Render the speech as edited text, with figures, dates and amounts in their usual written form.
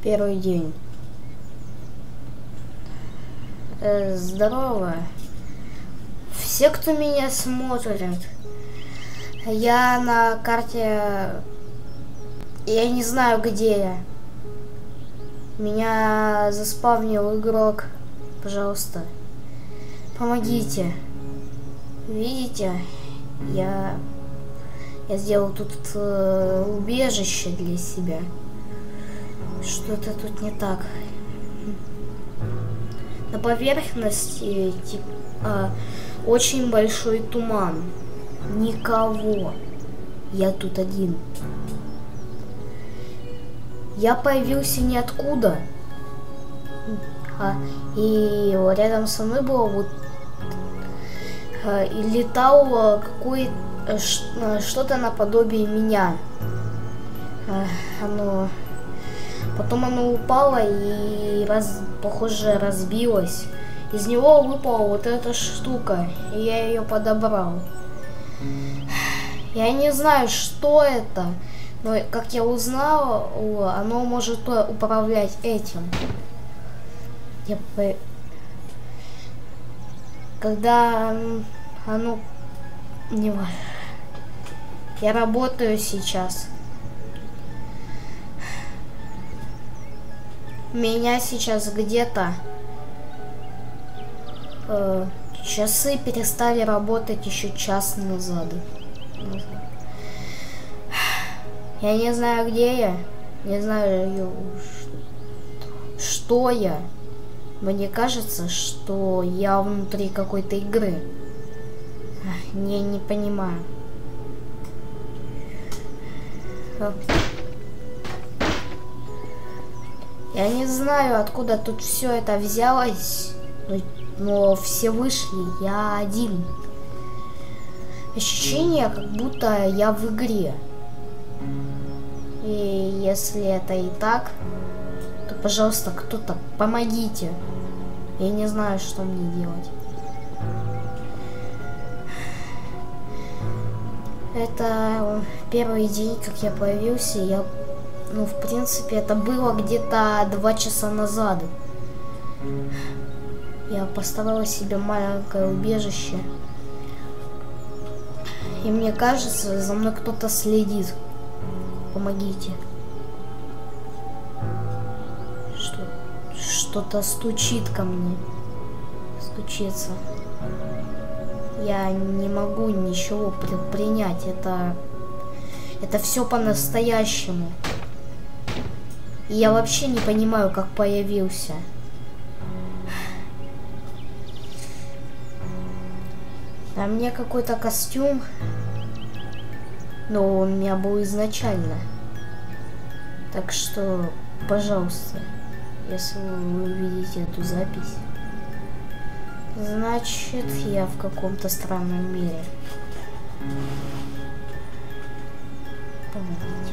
Первый день. Здорово. Все, кто меня смотрит. Я на карте... Я не знаю, где я. Меня заспавнил игрок. Пожалуйста, помогите. Видите? Я сделал тут убежище для себя. Что-то тут не так. На поверхности очень большой туман. Никого. Я тут один. Я появился ниоткуда. И рядом со мной было вот и летало что-то наподобие меня. Потом оно упало и похоже разбилось. Из него выпала вот эта штука, и я ее подобрал. Я не знаю, что это, но как я узнал, оно может управлять этим. Когда оно... Не важно. Я работаю сейчас. Меня сейчас где-то... часы перестали работать еще час назад. Я не знаю, где я. Не знаю, что я. Мне кажется, что я внутри какой-то игры. Не понимаю. Я не знаю, откуда тут все это взялось, но все вышли, я один. Ощущение, как будто я в игре. И если это и так, то, пожалуйста, кто-то помогите. Я не знаю, что мне делать. Это первый день, как я появился. В принципе, это было где-то 2 часа назад. Я поставила себе маленькое убежище. И мне кажется, за мной кто-то следит. Помогите. Что-то стучит ко мне. Стучится. Я не могу ничего предпринять. Это все по-настоящему. И я вообще не понимаю, как появился. На мне какой-то костюм. Но он у меня был изначально. Так что, пожалуйста, если вы увидите эту запись, значит, я в каком-то странном мире. Помогите.